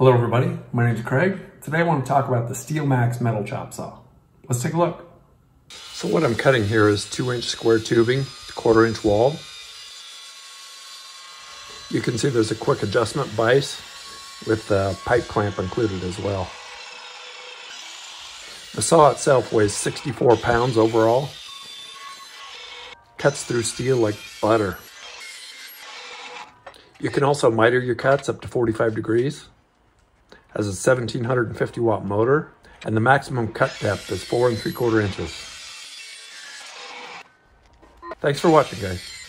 Hello everybody, my name is Craig. Today I want to talk about the Steelmax metal chop saw. Let's take a look. So what I'm cutting here is 2-inch square tubing, 1/4-inch wall. You can see there's a quick adjustment vise with a pipe clamp included as well. The saw itself weighs 64 pounds overall. Cuts through steel like butter. You can also miter your cuts up to 45 degrees. Has a 1750 watt motor, and the maximum cut depth is 4 3/4 inches. Thanks for watching, guys.